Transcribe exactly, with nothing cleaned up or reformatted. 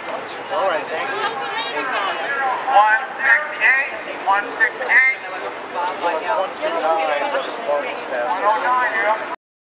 All right, thank you. one six eight, one six eight. One, two,